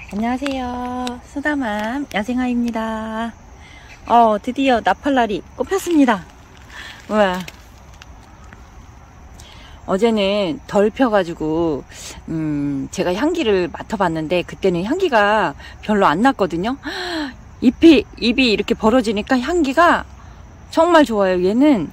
안녕하세요. 수다맘 야생아입니다. 드디어 나팔날이 꽃폈습니다. 우와. 어제는 덜 펴가지고 제가 향기를 맡아봤는데 그때는 향기가 별로 안 났거든요. 입이 이렇게 벌어지니까 향기가 정말 좋아요. 얘는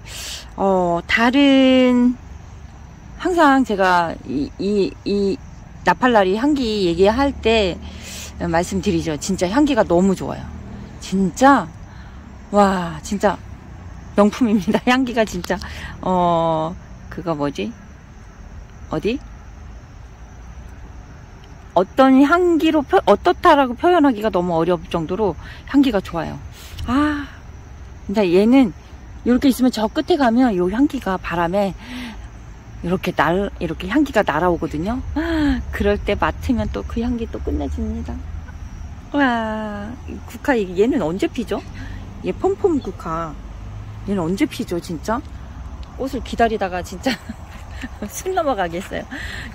다른 항상 제가 이 나팔날이 향기 얘기할 때 말씀드리죠. 진짜 향기가 너무 좋아요. 진짜 와 진짜 명품입니다. 향기가 진짜 그거 뭐지? 어떤 향기로 어떻다라고 표현하기가 너무 어려울 정도로 향기가 좋아요. 진짜 얘는 이렇게 있으면 저 끝에 가면 요 향기가 바람에 이렇게 향기가 날아오거든요. 그럴 때 맡으면 또 그 향기 또 끝내줍니다. 와, 국화 얘는 언제 피죠? 얘 폼폼 국화 얘는 언제 피죠? 진짜 꽃을 기다리다가 진짜 숨 넘어가겠어요.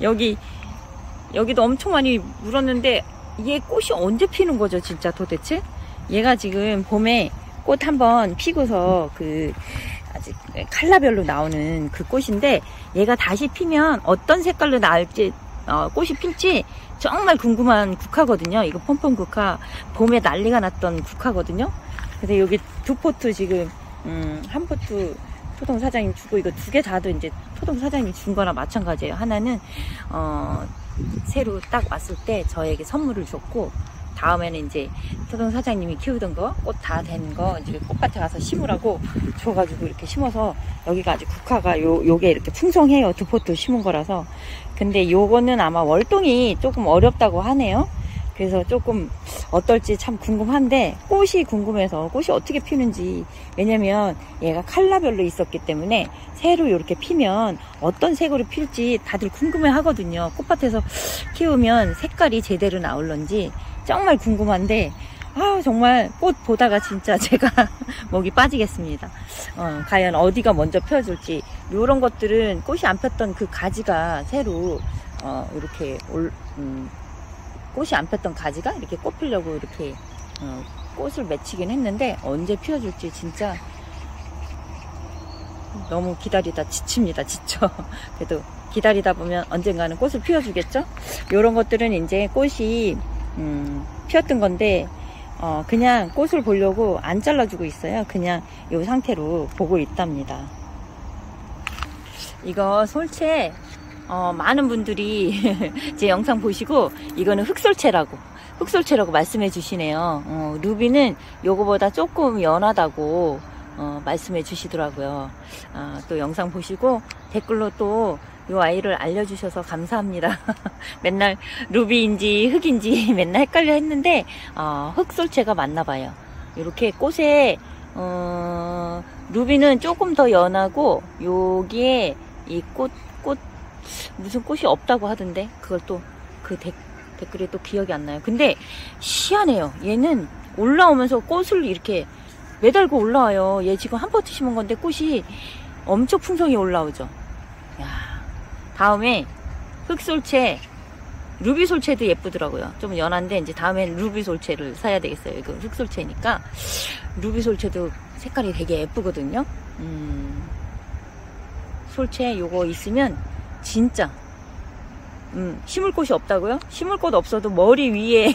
여기도 엄청 많이 물었는데 얘 꽃이 언제 피는 거죠? 진짜 도대체 얘가 지금 봄에 꽃 한번 피고서 아직 컬러별로 나오는 그 꽃인데 얘가 다시 피면 어떤 색깔로 나올지 꽃이 필지 정말 궁금한 국화거든요. 이거 폼폼 국화 봄에 난리가 났던 국화거든요. 그래서 여기 두 포트 지금 한 포트 토동 사장님 주고 이거 두 개 다도 이제 토동 사장님 준 거나 마찬가지예요. 하나는 새로 딱 왔을 때 저에게 선물을 줬고 다음에는 이제 토동 사장님이 키우던 거 꽃 다 된 거 이제 꽃밭에 가서 심으라고 줘가지고 이렇게 심어서 여기가 아직 국화가 요게 이렇게 풍성해요. 두 포트 심은 거라서. 근데 요거는 아마 월동이 조금 어렵다고 하네요. 그래서 조금 어떨지 참 궁금한데 꽃이 궁금해서 꽃이 어떻게 피는지. 왜냐면 얘가 컬러별로 있었기 때문에 새로 이렇게 피면 어떤 색으로 필지 다들 궁금해 하거든요. 꽃밭에서 키우면 색깔이 제대로 나올런지 정말 궁금한데 정말 꽃 보다가 진짜 제가 목이 빠지겠습니다. 과연 어디가 먼저 펴줄지. 요런 것들은 꽃이 안 폈던 그 가지가 새로 이렇게 꽃이 안 폈던 가지가 이렇게 꽃 피려고 이렇게 꽃을 맺히긴 했는데 언제 피워줄지 진짜 너무 기다리다 지칩니다. 지쳐. 그래도 기다리다 보면 언젠가는 꽃을 피워주겠죠. 요런 것들은 이제 꽃이 피었던 건데 그냥 꽃을 보려고 안 잘라주고 있어요. 그냥 이 상태로 보고 있답니다. 이거 솔채 많은 분들이 제 영상 보시고 이거는 흑솔채라고 말씀해 주시네요. 루비는 요거보다 조금 연하다고 말씀해 주시더라고요. 또 영상 보시고 댓글로 또 이 아이를 알려주셔서 감사합니다. 맨날 루비인지 흑인지 맨날 헷갈려 했는데 흑솔채가 맞나봐요. 이렇게 꽃에 루비는 조금 더 연하고 여기에 이 꽃 무슨 꽃이 없다고 하던데 그걸 또 그 댓글에 또 기억이 안 나요. 근데 희한해요. 얘는 올라오면서 꽃을 이렇게 매달고 올라와요. 얘 지금 한 포트 심은 건데 꽃이 엄청 풍성히 올라오죠. 다음에 흑솔채, 루비솔채도 예쁘더라고요. 좀 연한데 이제 다음엔 루비솔채를 사야 되겠어요. 이거 흑솔채니까 루비솔채도 색깔이 되게 예쁘거든요. 솔채 요거 있으면 진짜 심을 곳이 없다고요? 심을 곳 없어도 머리 위에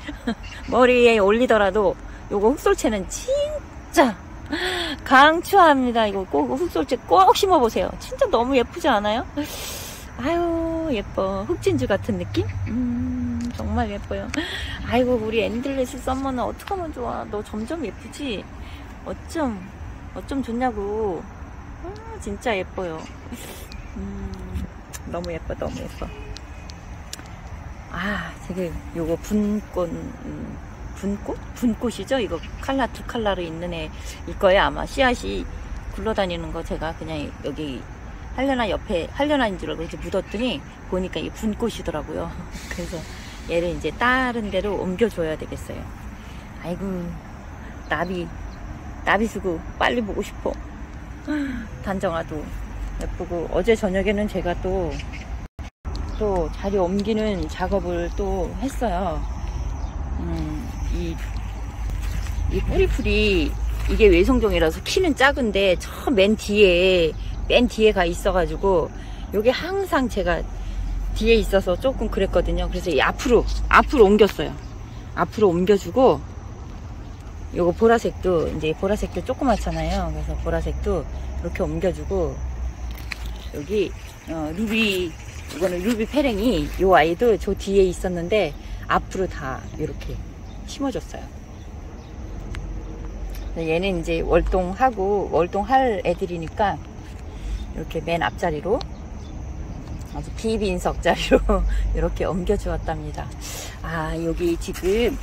올리더라도 요거 흑솔채는 진짜 강추합니다. 이거 꼭 흑솔채 꼭 심어보세요. 진짜 너무 예쁘지 않아요? 아유 예뻐. 흑진주 같은 느낌? 정말 예뻐요. 아이고 우리 엔들레스 썸머는 어떡하면 좋아. 너 점점 예쁘지? 어쩜 좋냐고. 진짜 예뻐요. 너무 예뻐. 지금 요거 분꽃이죠? 이거 두 컬러로 있는 애일 거예요. 아마 씨앗이 굴러다니는 거 제가 그냥 여기 한려나인 줄 알고 이제 묻었더니 보니까 이 분꽃이더라고요. 그래서 얘를 이제 다른 데로 옮겨줘야 되겠어요. 아이고 나비수구 빨리 보고 싶어. 단정아도 예쁘고 어제 저녁에는 제가 또 자리 옮기는 작업을 또 했어요. 이 뿌리풀이 이게 외성종이라서 키는 작은데 저 맨 뒤에 가 있어가지고 요게 항상 제가 뒤에 있어서 조금 그랬거든요. 그래서 이 앞으로 옮겼어요. 앞으로 옮겨주고 요거 보라색도 이제 보라색도 조그맣잖아요. 그래서 보라색도 이렇게 옮겨주고 여기 루비 이거는 루비 페랭이 요 아이도 저 뒤에 있었는데 앞으로 다 이렇게 심어줬어요. 얘는 이제 월동할 애들이니까 이렇게 맨 앞자리로 아주 비빈석 자리로 이렇게 옮겨주었답니다. 아, 여기 지금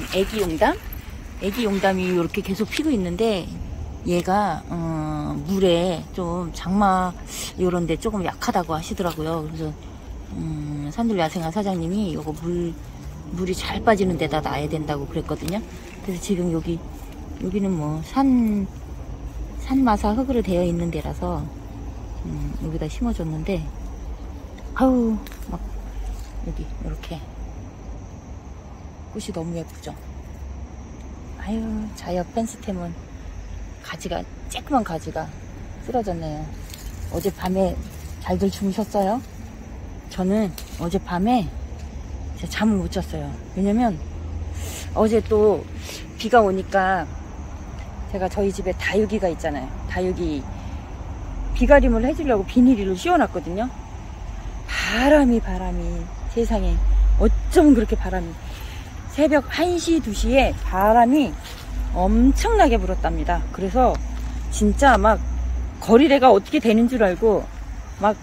애기 용담이 이렇게 계속 피고 있는데 얘가 물에 좀 장마 요런데 조금 약하다고 하시더라고요. 그래서 산들야생화 사장님이 요거 물이 잘 빠지는 데다 놔야 된다고 그랬거든요. 그래서 지금 여기는 뭐 산마사 흙으로 되어 있는 데라서 여기다 심어줬는데 아우 막 여기 이렇게 꽃이 너무 예쁘죠. 아유 자이어 펜스템은 쬐끄만 가지가 쓰러졌네요. 어젯밤에 잘들 주무셨어요? 저는 어젯밤에 잠을 못 잤어요. 왜냐면 어제 또 비가 오니까 제가 저희 집에 다육이가 있잖아요. 다육이 비가림을 해주려고 비닐을 씌워놨거든요. 바람이 세상에 어쩌면 그렇게 바람이 새벽 1시 2시에 바람이 엄청나게 불었답니다. 그래서 진짜 막 거리래가 어떻게 되는 줄 알고 막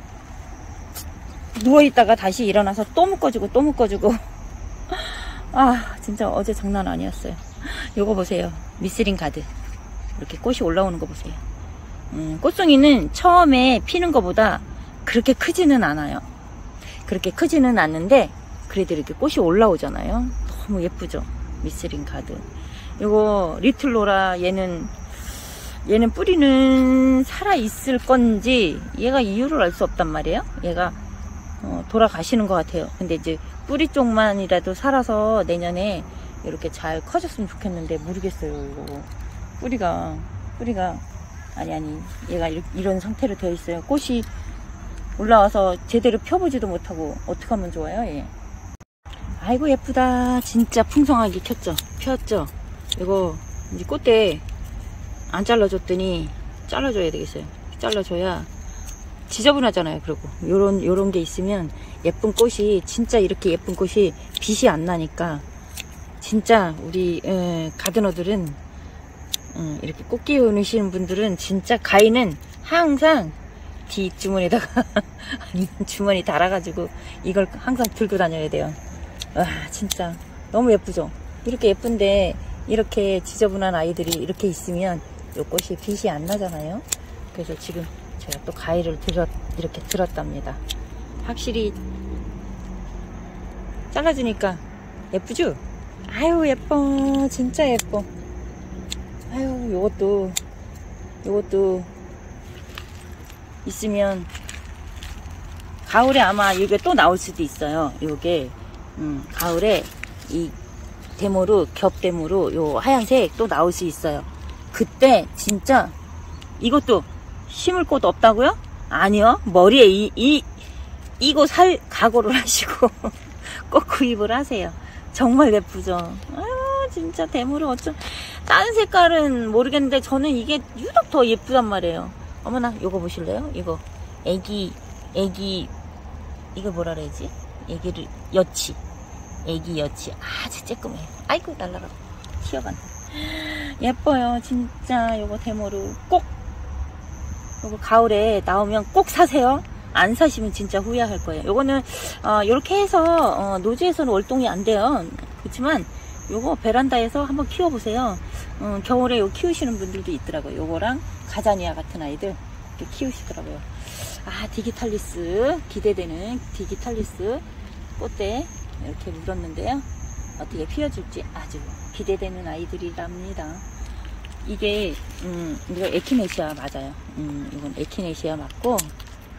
누워있다가 다시 일어나서 또 묶어주고 아 진짜 어제 장난 아니었어요. 요거 보세요. 미스린 가드 이렇게 꽃이 올라오는 거 보세요. 꽃송이는 처음에 피는 것보다 그렇게 크지는 않아요. 그렇게 크지는 않는데 그래도 이렇게 꽃이 올라오잖아요. 너무 예쁘죠. 미스린 가드. 요거 리틀로라 얘는 뿌리는 살아있을 건지 얘가 이유를 알 수 없단 말이에요. 얘가 돌아가시는 것 같아요. 근데 이제 뿌리 쪽만이라도 살아서 내년에 이렇게 잘 커졌으면 좋겠는데 모르겠어요. 이거 뿌리가 아니 얘가 이런 상태로 되어 있어요. 꽃이 올라와서 제대로 펴보지도 못하고 어떻게 하면 좋아요? 얘. 아이고 예쁘다. 진짜 풍성하게 폈죠. 이거 이제 꽃대 안 잘라줬더니 잘라줘야 되겠어요. 잘라줘야 지저분하잖아요. 그리고 요런 게 있으면 예쁜 꽃이 진짜 이렇게 예쁜 꽃이 빛이 안 나니까 진짜 우리 가드너들은 이렇게 꽃 키우시는 분들은 진짜 가위는 항상 뒷주머니에다가 아니면 주머니 달아가지고 이걸 항상 들고 다녀야 돼요. 와 진짜 너무 예쁘죠. 이렇게 예쁜데 이렇게 지저분한 아이들이 이렇게 있으면 이 꽃이 빛이 안 나잖아요. 그래서 지금 제가 또 가위를 이렇게 들었답니다. 확실히 잘라주니까 예쁘죠? 아유 예뻐. 진짜 예뻐. 아유 요것도 있으면 가을에 아마 이게 또 나올 수도 있어요. 요게 가을에 이 겹대모로 요 하얀색 또 나올 수 있어요. 그때 진짜 이것도 심을 곳 없다고요? 아니요. 머리에 이거 살 각오를 하시고 꼭 구입을 하세요. 정말 예쁘죠? 아유 진짜 대모로 어쩜 다른 색깔은 모르겠는데 저는 이게 유독 더 예쁘단 말이에요. 어머나 요거 보실래요? 이거 애기 이거 뭐라 그래야지? 애기 여치 아주 쬐끔해요. 아이고 날라가 튀어간다. 예뻐요. 진짜 요거 데모로 꼭 요거 가을에 나오면 꼭 사세요. 안 사시면 진짜 후회할 거예요. 요거는 요렇게 해서 노지에서는 월동이 안 돼요. 그렇지만 요거 베란다에서 한번 키워보세요. 겨울에 요 키우시는 분들도 있더라고요. 요거랑 가자니아 같은 아이들 이렇게 키우시더라고요. 아 디기탈리스 기대되는 디기탈리스 꽃대 이렇게 물었는데요. 어떻게 피워줄지 아주 기대되는 아이들이랍니다. 이게 이거 에키네시아 맞아요. 이건 에키네시아 맞고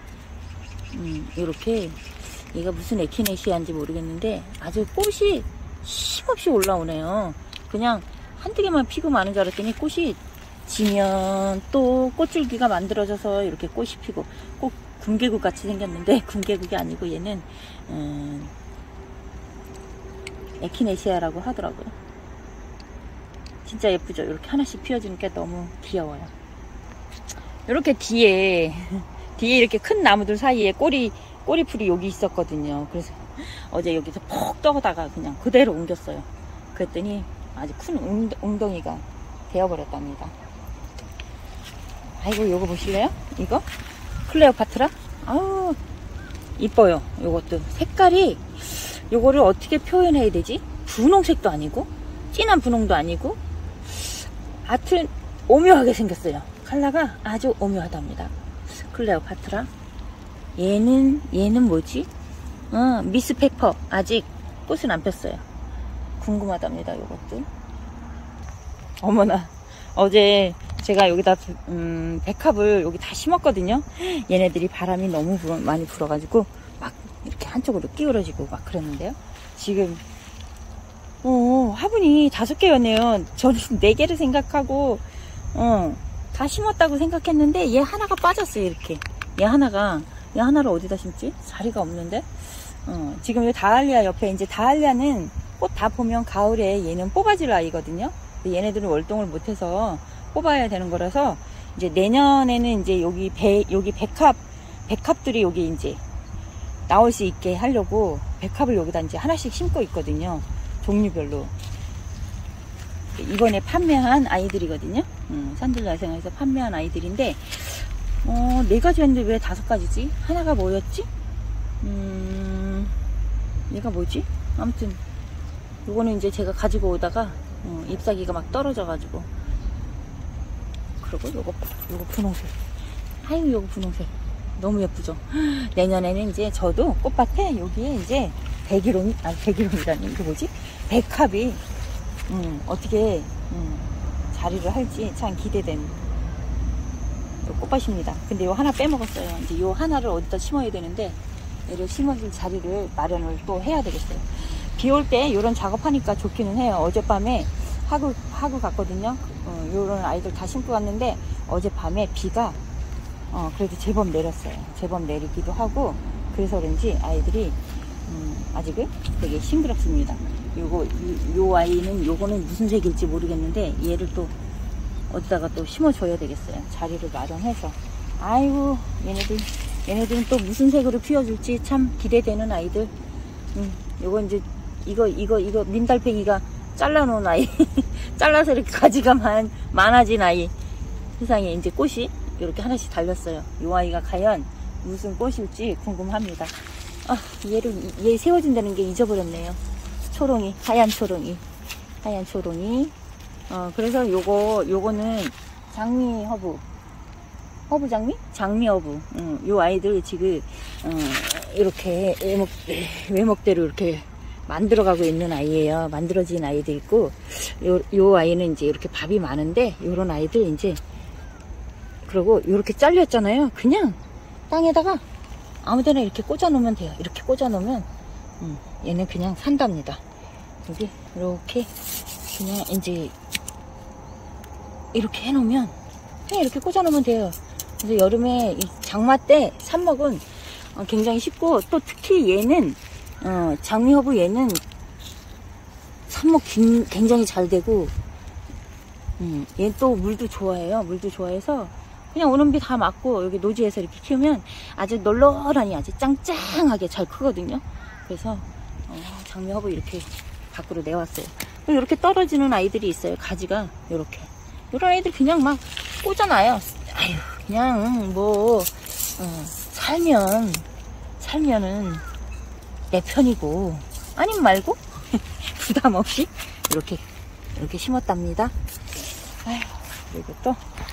이렇게 얘가 무슨 에키네시아인지 모르겠는데 아주 꽃이 힘없이 올라오네요. 그냥 한두 개만 피고 마는 줄 알았더니 꽃이 지면 또 꽃줄기가 만들어져서 이렇게 꽃이 피고, 꼭 군계국 같이 생겼는데 군계국이 아니고 얘는 에키네시아라고 하더라고요. 진짜 예쁘죠? 이렇게 하나씩 피어지니까 너무 귀여워요. 이렇게 뒤에 이렇게 큰 나무들 사이에 꼬리풀이 여기 있었거든요. 그래서 어제 여기서 퍽 떠다가 그냥 그대로 옮겼어요. 그랬더니 아주 큰 웅덩이가 되어버렸답니다. 아이고, 요거 보실래요? 이거? 클레오파트라? 아우, 이뻐요. 요것도. 색깔이, 요거를 어떻게 표현해야 되지? 분홍색도 아니고, 진한 분홍도 아니고, 하여튼, 오묘하게 생겼어요. 컬러가 아주 오묘하답니다. 클레오파트라. 얘는 뭐지? 미스 페퍼. 아직 꽃은 안 폈어요. 궁금하답니다, 요것도. 어머나. 어제 제가 여기다 백합을 여기 다 심었거든요. 얘네들이 바람이 너무 많이 불어가지고 막 이렇게 한쪽으로 끼우러지고 막 그랬는데요. 지금 화분이 5개였네요. 저는 4개를 생각하고 다 심었다고 생각했는데 얘 하나가 빠졌어요. 이렇게 얘 하나를 어디다 심지? 자리가 없는데. 지금 이 다알리아 옆에, 이제 다알리아는 꽃 다 보면 가을에 얘는 뽑아질 아이거든요. 얘네들은 월동을 못해서 뽑아야 되는 거라서, 이제 내년에는 이제 여기 백합들이 여기 이제 나올 수 있게 하려고 백합을 여기다 이제 하나씩 심고 있거든요. 종류별로. 이번에 판매한 아이들이거든요. 산들야생에서 판매한 아이들인데, 4가지였는데 왜 5가지지? 하나가 뭐였지? 얘가 뭐지? 아무튼 요거는 이제 제가 가지고 오다가 잎사귀가 막 떨어져가지고. 그리고 요거 분홍색. 아유, 요거 분홍색 너무 예쁘죠? 내년에는 이제 저도 꽃밭에 여기에 이제 백일홍이라니, 이게 뭐지? 백합이 어떻게 자리를 할지 참 기대된 꽃밭입니다. 근데 요 하나 빼먹었어요. 이제 요 하나를 어디다 심어야 되는데, 얘를 심어줄 자리를 마련을 또 해야 되겠어요. 비 올 때 요런 작업하니까 좋기는 해요. 어젯밤에 하고 갔거든요. 요런 아이들 다 심고 갔는데, 어젯밤에 비가 그래도 제법 내렸어요. 제법 내리기도 하고, 그래서 그런지 아이들이 아직은 되게 싱그럽습니다. 요 아이는, 요거는 무슨 색일지 모르겠는데, 얘를 또 어디다가 또 심어줘야 되겠어요. 자리를 마련해서. 아이고, 얘네들은 또 무슨 색으로 피워줄지 참 기대되는 아이들. 요거 이제, 이거 민달팽이가 잘라놓은 아이. 잘라서 이렇게 가지가 많아진 아이. 세상에 이제 꽃이 이렇게 하나씩 달렸어요. 요 아이가 과연 무슨 꽃일지 궁금합니다. 얘 세워진다는 게 잊어버렸네요. 초롱이, 하얀 초롱이. 그래서 요거는 장미 허브 장미 허브. 요 아이들 지금 이렇게 외목대로 이렇게 만들어가고 있는 아이예요. 만들어진 아이도 있고, 요 아이는 이제 이렇게 밥이 많은데, 요런 아이들 이제, 그리고 요렇게 잘렸잖아요. 그냥 땅에다가 아무데나 이렇게 꽂아 놓으면 돼요. 이렇게 꽂아 놓으면 얘는 그냥 산답니다. 여기 이렇게 그냥 이제 이렇게 해놓으면 그냥 이렇게 꽂아 놓으면 돼요. 그래서 여름에 이 장마 때 삽먹은 굉장히 쉽고, 또 특히 얘는 장미허브 얘는 삽먹 굉장히 잘 되고, 얘는 또 물도 좋아해요. 물도 좋아해서 그냥 오는 비 다 맞고 여기 노지에서 이렇게 키우면 아주 널널하니 아주 짱짱하게 잘 크거든요. 그래서 장미허브 이렇게 밖으로 내왔어요. 이렇게 떨어지는 아이들이 있어요. 가지가 이렇게. 이런 아이들 그냥 막 꽂아놔요. 아유, 그냥 뭐 살면은 내 편이고, 아님 말고 부담 없이 이렇게 심었답니다. 아유, 그리고 또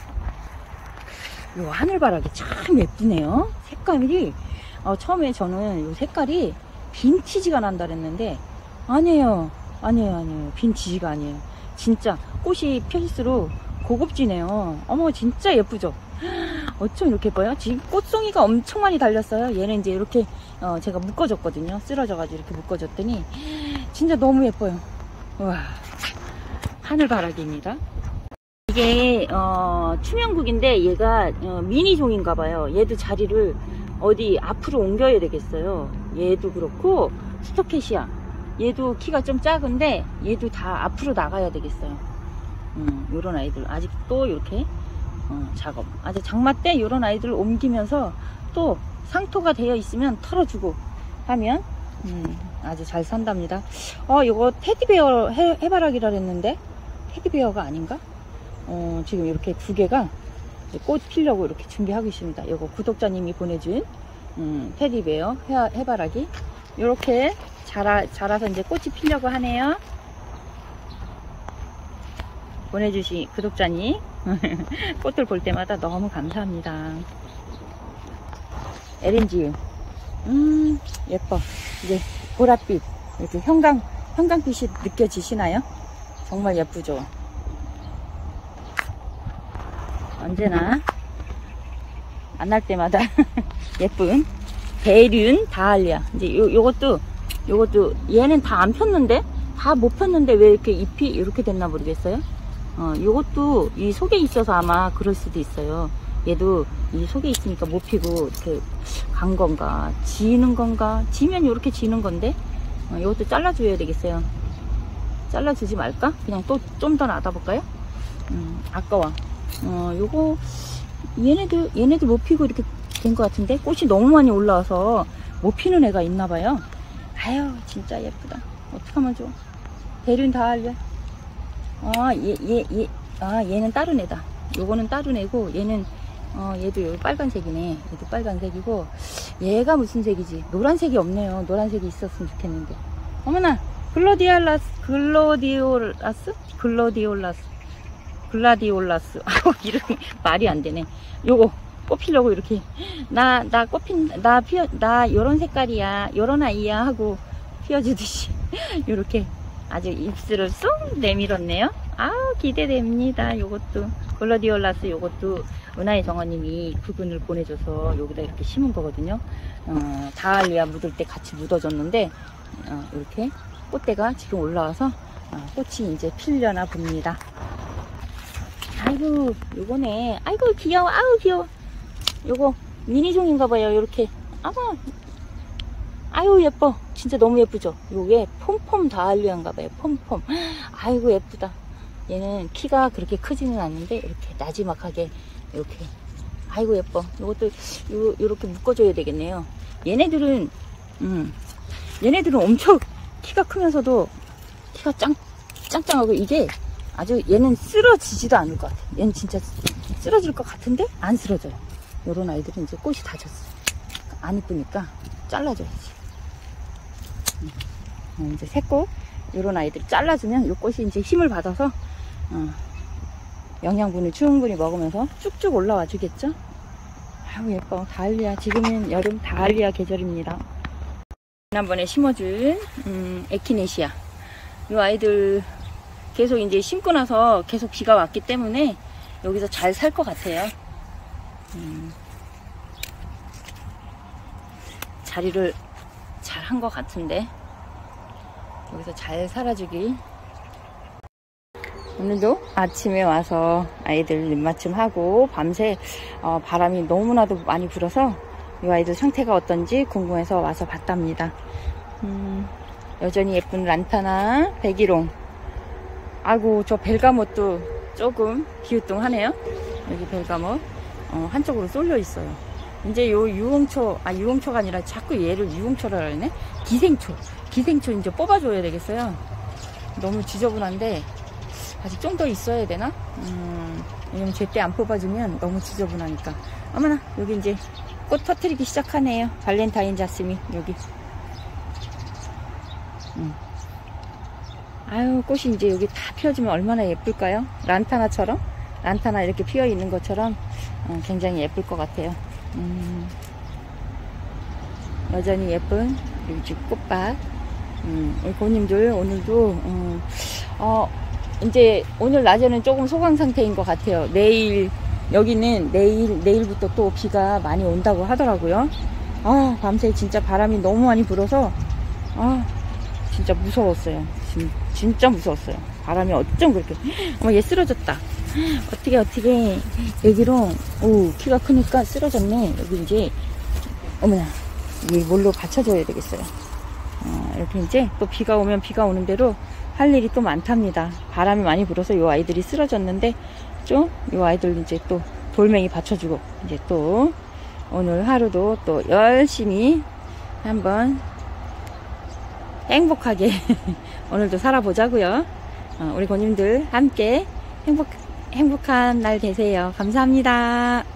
요 하늘바라기 참 예쁘네요. 색감이 처음에 저는 요 색깔이 빈티지가 난다 그랬는데, 아니에요. 빈티지가 아니에요. 진짜 꽃이 펴질수록 고급지네요. 어머, 진짜 예쁘죠? 어쩜 이렇게 예뻐요? 지금 꽃송이가 엄청 많이 달렸어요. 얘는 이제 이렇게 제가 묶어줬거든요. 쓰러져가지고 이렇게 묶어줬더니 진짜 너무 예뻐요. 와, 하늘바라기입니다. 이게 투명국인데 얘가 미니종인가봐요. 얘도 자리를 어디 앞으로 옮겨야 되겠어요. 얘도 그렇고 스토캐시아 얘도 키가 좀 작은데 얘도 다 앞으로 나가야 되겠어요. 요런 아이들 아직도 이렇게 작업 아직 장마 때 요런 아이들을 옮기면서 또 상토가 되어 있으면 털어주고 하면 아주 잘 산답니다. 요거 테디베어 해바라기라 그랬는데 테디베어가 아닌가? 지금 이렇게 두 개가 꽃 피려고 이렇게 준비하고 있습니다. 요거 구독자님이 보내준 테디베어 해바라기 이렇게 자라서 이제 꽃이 피려고 하네요. 보내주신 구독자님 꽃들 볼 때마다 너무 감사합니다. 에렌지유 예뻐. 이제 보랏빛 이렇게 형광빛이 느껴지시나요? 정말 예쁘죠? 언제나 만날 때마다 예쁜 대륜 다알리아. 이제 요것도 얘는 다 안 폈는데 다 못 폈는데 왜 이렇게 잎이 이렇게 됐나 모르겠어요. 요것도 이 속에 있어서 아마 그럴 수도 있어요. 얘도 이 속에 있으니까 못 피고 이렇게 간 건가 지는 건가. 지면 이렇게 지는 건데 요것도 잘라줘야 되겠어요. 잘라주지 말까? 그냥 또 좀 더 놔둬볼까요? 아까워. 요거 얘네도 못 피고 이렇게 된 것 같은데 꽃이 너무 많이 올라와서 못 피는 애가 있나봐요. 아유 진짜 예쁘다. 어떡하면 좋아. 대륜 다알리아. 얘는 다른 애다. 요거는 다른 애고 얘는 얘도 여기 빨간색이네. 얘도 빨간색이고 얘가 무슨 색이지? 노란색이 없네요. 노란색이 있었으면 좋겠는데. 어머나 글라디올라스. 아우 이름이 말이 안 되네. 요거 꽃 피려고 이렇게 나 요런 색깔이야 요런 아이야 하고 피워주듯이 요렇게 아주 입술을 쏙 내밀었네요. 아우 기대됩니다. 요것도 글라디올라스. 요것도 은하의 정원님이 그분을 보내줘서 여기다 이렇게 심은 거거든요. 다알리아 묻을 때 같이 묻어줬는데 이렇게 꽃대가 지금 올라와서 꽃이 이제 피려나 봅니다. 아이고 요거네. 아이고 귀여워. 아우 귀여워. 요거 미니종인가봐요. 요렇게 아유 예뻐. 진짜 너무 예쁘죠. 요게 폼폼 다알리아인가봐요. 폼폼. 아이고 예쁘다. 얘는 키가 그렇게 크지는 않는데 이렇게 나지막하게 이렇게 아이고 예뻐. 요것도 요렇게 묶어줘야 되겠네요. 얘네들은 엄청 키가 크면서도 키가 짱짱하고 이게 아주 얘는 쓰러지지도 않을 것 같아. 얘는 진짜 쓰러질 것 같은데 안 쓰러져요. 요런 아이들은 이제 꽃이 다 졌어. 안 이쁘니까 잘라줘야지. 이제 새꽃 요런 아이들 잘라주면 요 꽃이 이제 힘을 받아서 영양분을 충분히 먹으면서 쭉쭉 올라와 주겠죠. 아유 예뻐. 다알리아. 지금은 여름 다알리아 계절입니다. 지난번에 심어준 에키네시아. 요 아이들 계속 이제 심고 나서 계속 비가 왔기 때문에 여기서 잘 살 것 같아요. 자리를 잘 한 것 같은데 여기서 잘 살아주길. 오늘도 아침에 와서 아이들 입맞춤하고 밤새 바람이 너무나도 많이 불어서 이 아이들 상태가 어떤지 궁금해서 와서 봤답니다. 여전히 예쁜 란타나 백일홍. 아이고 저 벨가못도 조금 기우뚱하네요. 여기 벨가못 한쪽으로 쏠려 있어요. 이제 요 유홍초가 아니라 자꾸 얘를 유홍초라 그러네. 기생초 이제 뽑아줘야 되겠어요. 너무 지저분한데 아직 좀 더 있어야 되나? 왜냐면 제때 안 뽑아주면 너무 지저분하니까. 어머나 여기 이제 꽃 터트리기 시작하네요. 발렌타인 자스민 여기. 아유 꽃이 이제 여기 다 피어지면 얼마나 예쁠까요? 란타나처럼 란타나 이렇게 피어 있는 것처럼 굉장히 예쁠 것 같아요. 여전히 예쁜 우리 집 꽃밭. 우리 고님들 오늘도 이제 오늘 낮에는 조금 소강 상태인 것 같아요. 여기는 내일부터 또 비가 많이 온다고 하더라고요. 밤새 진짜 바람이 너무 많이 불어서 진짜 무서웠어요. 진짜 무서웠어요. 바람이 어쩜 그렇게. 어머, 얘 쓰러졌다. 어떻게 여기로, 오, 키가 크니까 쓰러졌네. 여기 이제, 어머나, 이 뭘로 받쳐줘야 되겠어요. 이렇게 이제 또 비가 오면 비가 오는 대로 할 일이 또 많답니다. 바람이 많이 불어서 요 아이들이 쓰러졌는데, 좀, 요 아이들 이제 또 돌멩이 받쳐주고, 이제 또, 오늘 하루도 또 열심히 한번 행복하게 오늘도 살아보자고요. 우리 고님들 함께 행복한 날 되세요. 감사합니다.